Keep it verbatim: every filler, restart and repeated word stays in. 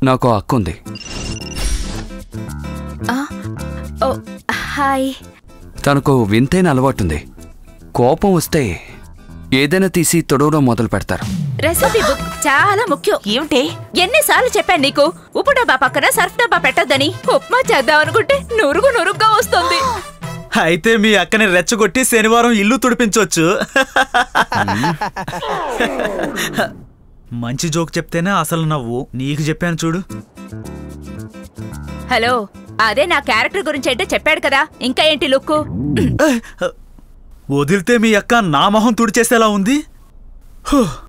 నాకు అక్క ఉంది. హాయ్. తనకు వింతైన అలవాటుంది. కోపం వస్తే ఏదైనా తీసి తొడవడం మొదలు పెడతారు. రెసిపీ బుక్ చాలా ముఖ్యం. ఏమిటి? ఎన్నిసార్లు చెప్పాను నీకు ఉప్పు డబ్బా పక్కన సర్ఫ్ డబ్బా పెట్టొద్దని. ఉప్మా చేద్దాం అనుకుంటే నురుగు నురుగ్గా వస్తుంది. అయితే మీ అక్కని రెచ్చగొట్టి శనివారం ఇల్లు తుడిపించవచ్చు. మంచి జోక్ చెప్తేనే అసలు నవ్వు. నీకు చెప్పాను చూడు. హలో, అదే నా క్యారెక్టర్ గురించి ఏంటో చెప్పాడు కదా, ఇంకా ఏంటి లుక్కు? వదిలితే మీ అక్క నా మొహం తుడిచేసేలా ఉంది.